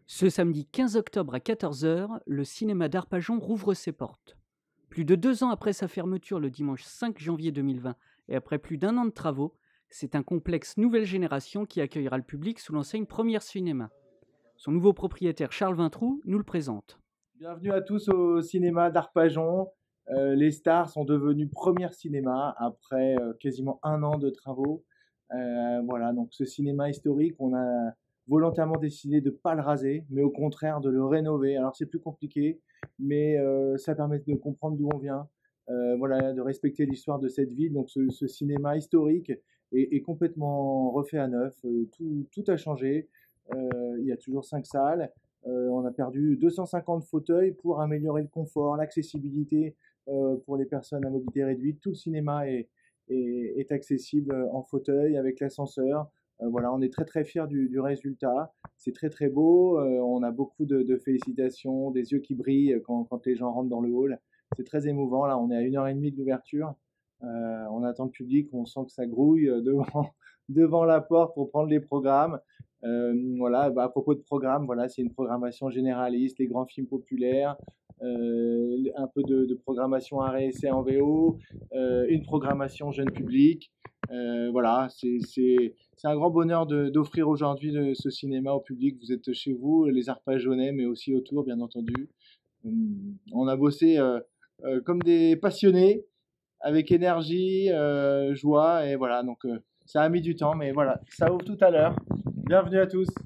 Ce samedi 15 octobre à 14 heures, le cinéma d'Arpajon rouvre ses portes. Plus de 2 ans après sa fermeture le dimanche 5 janvier 2020 et après plus d'1 an de travaux, c'est un complexe nouvelle génération qui accueillera le public sous l'enseigne Première Cinéma. Son nouveau propriétaire Charles Vintroux nous le présente. Bienvenue à tous au cinéma d'Arpajon. Les stars sont devenues Première Cinéma après quasiment 1 an de travaux. Voilà, donc ce cinéma historique, on a volontairement décidé de ne pas le raser, mais au contraire de le rénover. Alors c'est plus compliqué, mais ça permet de comprendre d'où on vient, voilà, de respecter l'histoire de cette ville. Donc ce cinéma historique est complètement refait à neuf. Tout a changé. Il y a toujours 5 salles. On a perdu 250 fauteuils pour améliorer le confort, l'accessibilité pour les personnes à mobilité réduite. Tout le cinéma est accessible en fauteuil avec l'ascenseur. Voilà, on est très très fiers du résultat. C'est très très beau. On a beaucoup de félicitations, des yeux qui brillent quand les gens rentrent dans le hall. C'est très émouvant. Là, on est à 1h30 de l'ouverture. On attend le public, on sent que ça grouille devant la porte pour prendre les programmes. Voilà, à propos de programme, voilà, c'est une programmation généraliste, les grands films populaires, un peu de programmation art et essai en VO, une programmation jeune public. Voilà, c'est un grand bonheur d'offrir aujourd'hui ce cinéma au public. Vous êtes chez vous, les Arpajonais, mais aussi autour, bien entendu. On a bossé comme des passionnés, avec énergie, joie, et voilà, donc ça a mis du temps, mais voilà, ça ouvre tout à l'heure. Bienvenue à tous.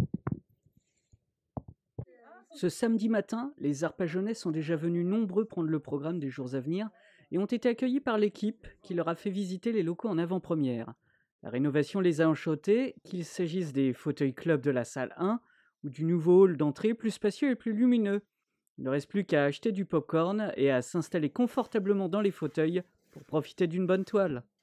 Ce samedi matin, les Arpajonais sont déjà venus nombreux prendre le programme des jours à venir et ont été accueillis par l'équipe qui leur a fait visiter les locaux en avant-première. La rénovation les a enchantés, qu'il s'agisse des fauteuils club de la salle 1 ou du nouveau hall d'entrée plus spacieux et plus lumineux. Il ne reste plus qu'à acheter du popcorn et à s'installer confortablement dans les fauteuils pour profiter d'une bonne toile.